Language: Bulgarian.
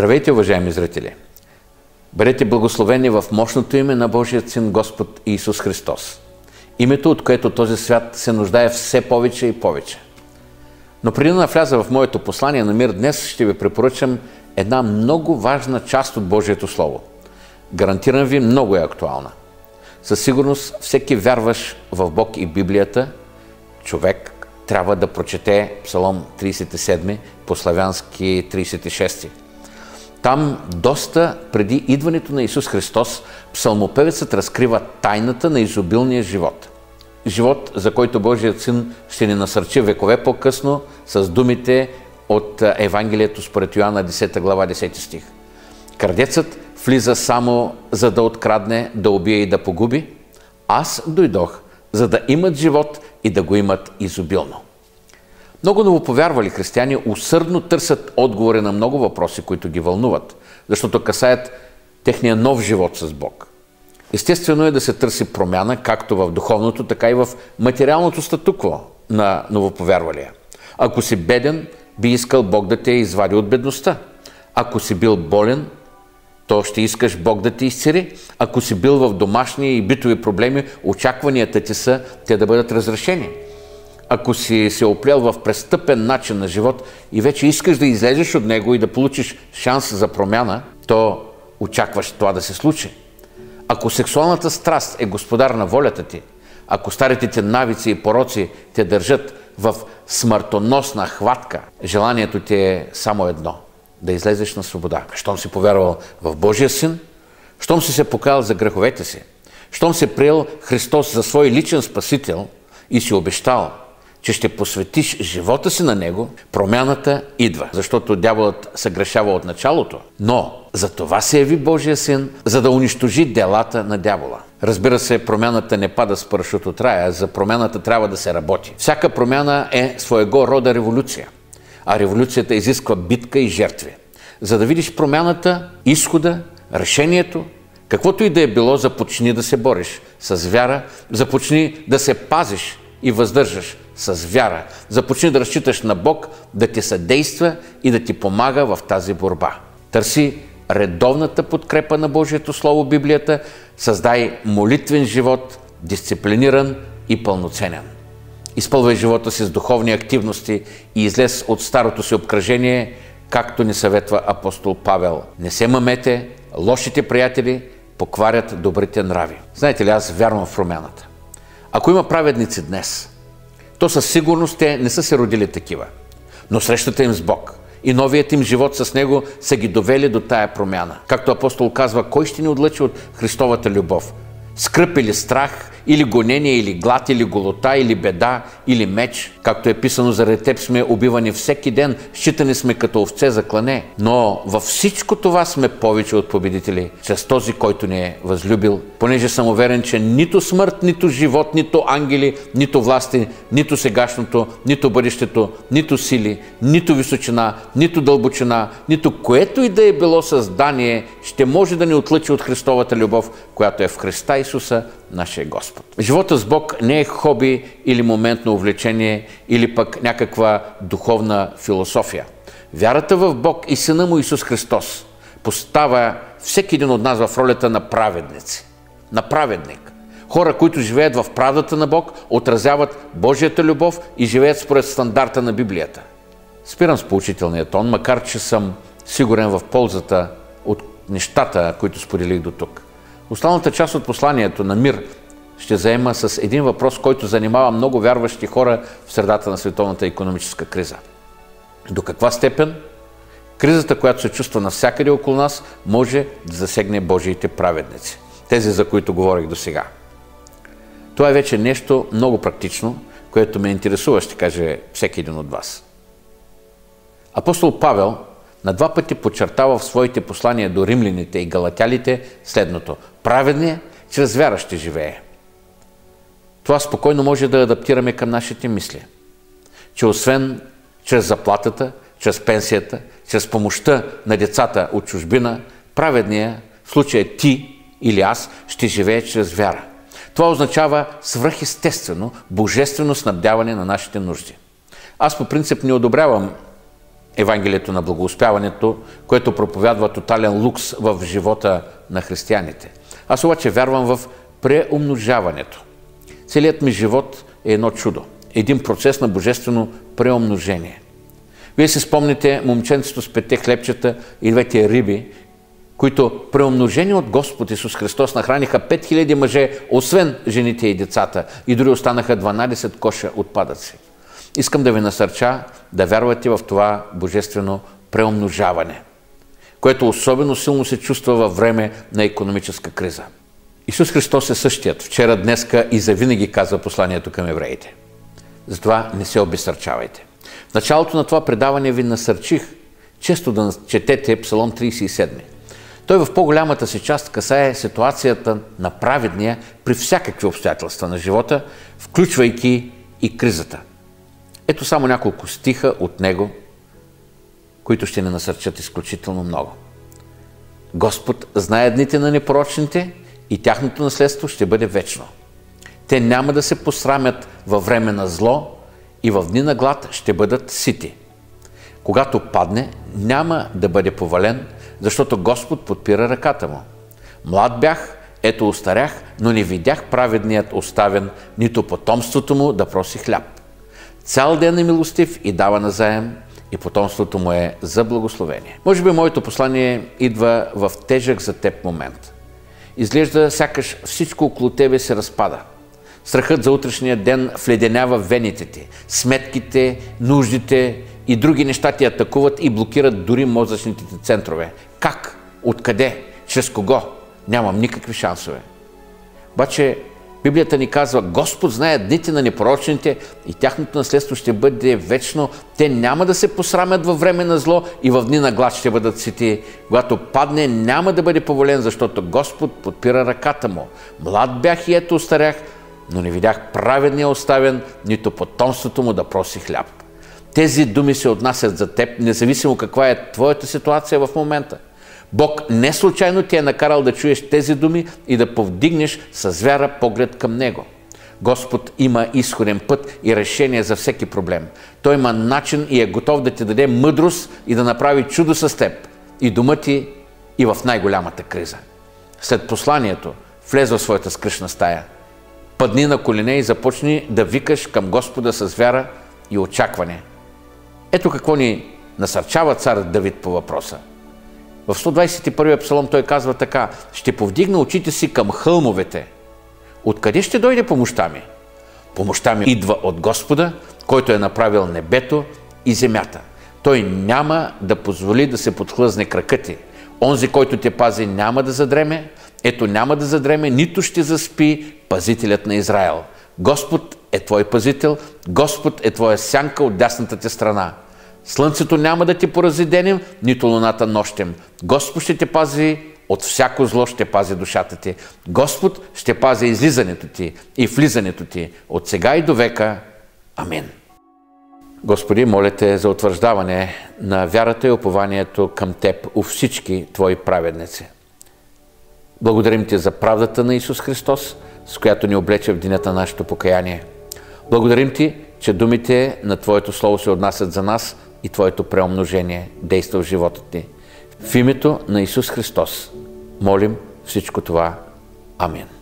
Здравейте, уважаеми зрители! Бъдете благословени в мощното име на Божият Син Господ Исус Христос. Името, от което този свят се нуждае все повече и повече. Но преди да навляза в моето послание на мир, днес ще ви препоръчам една много важна част от Божието Слово. Гарантирам ви, много е актуална. Със сигурност всеки вярващ в Бог и Библията човек трябва да прочете Псалом 37, по-славянски 36. Там, доста преди идването на Исус Христос, псалмопевецът разкрива тайната на изобилния живот. Живот, за който Божият Син ще ни насърчи векове по-късно с думите от Евангелието според Йоанна 10 глава 10 стих. Крадецът влиза само за да открадне, да убие и да погуби. Аз дойдох, за да имат живот и да го имат изобилно. Много новоповярвали християни усърдно търсят отговори на много въпроси, които ги вълнуват, защото касаят техния нов живот с Бог. Естествено е да се търси промяна както в духовното, така и в материалното статукво на новоповярвалия. Ако си беден, би искал Бог да те извади от бедността. Ако си бил болен, то ще искаш Бог да те изцели. Ако си бил в домашни и битови проблеми, очакванията ти са те да бъдат разрешени. Ако си се оплел в престъпен начин на живот и вече искаш да излезеш от него и да получиш шанс за промяна, то очакваш това да се случи. Ако сексуалната страст е господар на волята ти, ако старите ти навици и пороци те държат в смъртоносна хватка, желанието ти е само едно – да излезеш на свобода. Щом си повярвал в Божия Син, щом си се покаял за греховете си, щом си приел Христос за свой личен спасител и си обещал, че ще посветиш живота си на Него, промяната идва, защото дяволът съгрешава от началото. Но за това се яви Божия Син, за да унищожи делата на дявола. Разбира се, промяната не пада с парашут от рая, за промяната трябва да се работи. Всяка промяна е своего рода революция, а революцията изисква битка и жертви. За да видиш промяната, изхода, решението, каквото и да е било, започни да се бориш с вяра, започни да се пазиш и въздържаш с вяра. Започни да разчиташ на Бог да ти съдейства и да ти помага в тази борба. Търси редовната подкрепа на Божието Слово, Библията, създай молитвен живот, дисциплиниран и пълноценен. Изпълвай живота си с духовни активности и излез от старото си обкръжение, както ни съветва апостол Павел. Не се мамете, лошите приятели покварят добрите нрави. Знаете ли, аз вярвам в промяната. Ако има праведници днес, то със сигурност те не са се родили такива. Но срещата им с Бог и новият им живот с Него са ги довели до тая промяна. Както апостол казва, кой ще ни отлъчи от Христовата любов? Скръб или страх, или гонение, или глад, или голота, или беда, или меч. Както е писано, заради теб сме убивани всеки ден, считани сме като овце за клане. Но във всичко това сме повече от победители, чрез този, който ни е възлюбил, понеже съм уверен, че нито смърт, нито живот, нито ангели, нито власти, нито сегашното, нито бъдещето, нито сили, нито височина, нито дълбочина, нито което и да е било създание, ще може да ни отлъчи от Христовата любов, която е в Христа Исуса, нашия Господ. Живота с Бог не е хоби или моментно увлечение, или пък някаква духовна философия. Вярата в Бог и Сина Му Исус Христос поставя всеки един от нас в ролята на праведници, на праведник. Хора, които живеят в правдата на Бог, отразяват Божията любов и живеят според стандарта на Библията. Спирам с поучителния тон, макар че съм сигурен в ползата от нещата, които споделих до тук. Останалата част от посланието на мир ще заема с един въпрос, който занимава много вярващи хора в средата на световната икономическа криза. До каква степен кризата, която се чувства навсякъде около нас, може да засегне Божиите праведници? Тези, за които говорих до сега. Това е вече нещо много практично, което ме интересува, ще каже всеки един от вас. Апостол Павел на два пъти подчертава в своите послания до римляните и галатялите следното. Праведният чрез вяра ще живее. Това спокойно може да адаптираме към нашите мисли. Че освен чрез заплатата, чрез пенсията, чрез помощта на децата от чужбина, праведният, в случая ти или аз, ще живее чрез вяра. Това означава свръхестествено, божествено снабдяване на нашите нужди. Аз по принцип не одобрявам Евангелието на благоуспяването, което проповядва тотален лукс в живота на християните. Аз обаче вярвам в преумножаването. Целият ми живот е едно чудо, един процес на божествено преумножение. Вие си спомните момченцето с 5 хлебчета и 2 риби, които преумножени от Господ Исус Христос нахраниха 5000 мъже, освен жените и децата, и дори останаха 12 коша отпадъци. Искам да ви насърча да вярвате в това божествено преумножаване, което особено силно се чувства във време на икономическа криза. Исус Христос е същият, вчера, днеска и завинаги, казва посланието към евреите. Затова не се обезсърчавайте. В началото на това предаване ви насърчих често да четете Псалом 37. Той в по-голямата си част касае ситуацията на праведния при всякакви обстоятелства на живота, включвайки и кризата. Ето само няколко стиха от него, които ще ни насърчат изключително много. Господ знае дните на непорочните и тяхното наследство ще бъде вечно. Те няма да се посрамят във време на зло и в дни на глад ще бъдат сити. Когато падне, няма да бъде повален, защото Господ подпира ръката му. Млад бях, ето остарях, но не видях праведният оставен, нито потомството му да проси хляб. Цял ден е милостив и дава назаем, и потомството му е за благословение. Може би моето послание идва в тежък за теб момент. Изглежда сякаш всичко около тебе се разпада. Страхът за утрешния ден вледенява вените ти, сметките, нуждите и други неща ти атакуват и блокират дори мозъчните ти центрове. Как? Откъде? Чрез кого? Нямам никакви шансове. Обаче Библията ни казва, Господ знае дните на непорочните и тяхното наследство ще бъде вечно. Те няма да се посрамят във време на зло и в дни на глад ще бъдат сити. Когато падне, няма да бъде повален, защото Господ подпира ръката му. Млад бях и ето остарях, но не видях праведния оставен, нито потомството му да проси хляб. Тези думи се отнасят за теб, независимо каква е твоята ситуация в момента. Бог не случайно ти е накарал да чуеш тези думи и да повдигнеш с вяра поглед към Него. Господ има изходен път и решение за всеки проблем. Той има начин и е готов да ти даде мъдрост и да направи чудо с теб и дома ти и в най-голямата криза. След посланието влез в своята скръшна стая. Падни на колене и започни да викаш към Господа с вяра и очакване. Ето какво ни насърчава цар Давид по въпроса. В 121-я псалом той казва така: ще повдигна очите си към хълмовете. Откъде ще дойде помощта ми? Помощта ми идва от Господа, който е направил небето и земята. Той няма да позволи да се подхлъзне кракът ти. Онзи, който те пази, няма да задреме. Ето няма да задреме, нито ще заспи пазителят на Израел. Господ е твой пазител, Господ е твоя сянка от дясната ти страна. Слънцето няма да ти порази денем, нито луната нощем. Господ ще те пази от всяко зло, ще пази душата ти. Господ ще пази излизането ти и влизането ти от сега и до века. Амин. Господи, моля те за утвърждаване на вярата и упованието към Теб у всички Твои праведници. Благодарим Ти за правдата на Исус Христос, с която ни облече в денят на нашето покаяние. Благодарим Ти, че думите на Твоето Слово се отнасят за нас и Твоето преумножение действа в живота Ти. В името на Исус Христос молим всичко това. Амин.